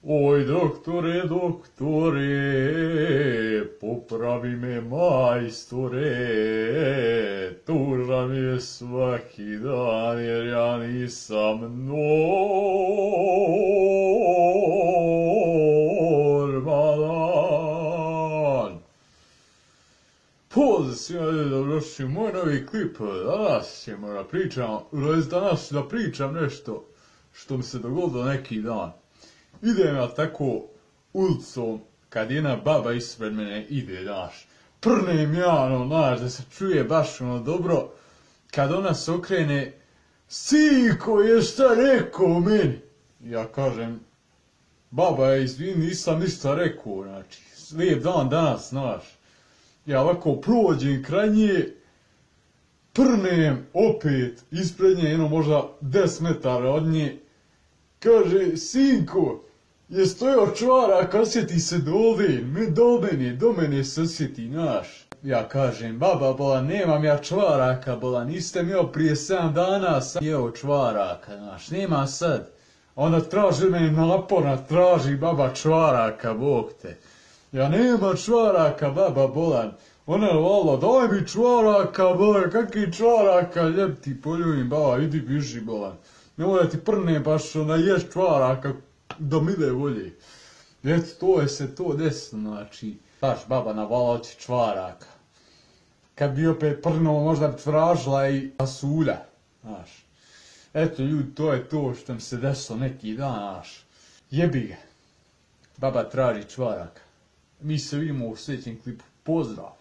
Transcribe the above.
Oj, doktore, doktore, popravi me majstore, tužan mi je svaki dan jer ja nisam normalan. Pozdrav svima ljudi, dobrodošli u moj novi klip. Danas da pričam nešto što mi se dogodilo neki dan. Idem ja tako ulicom, kad jedna baba ispred mene ide, znaš, prnem ja, znaš, da se čuje baš dobro, kad ona se okrene, sinko je šta rekao meni? Ja kažem, baba, izvini, nisam ništa rekao, znači, lijep dan danas, znaš. Ja ovako prođem kraj nje, prnem opet ispred nje, možda 10 metara od nje, kaže, sinko, je stojao čvarak, osjeti se dole, do mene se osjeti, znaš. Ja kažem, baba bola, nemam ja čvaraka bola, niste mi prije 7 dana sam jeo čvaraka, znaš, nema sad. Onda traži mene naporno, traži baba čvaraka, bog te. Ja nema čvaraka, baba bolan. Ona je vala, daj mi čvaraka, bolan, kakvi čvaraka, ljep ti poljubim, baba, idi biži, bolan. Nemoj da ti prne baš ješ čvaraka do mile volje. Eto, to je se to desilo, znači, baš baba navala oči čvaraka. Kad bi opet prnuo, možda bi tražila i pasulja, znaš. Eto, ljudi, to je to što mi se desilo neki dan, znaš. Jebi ga. Baba traži čvaraka. Mi se vidimo u sljedećem klipu. Pozdrav!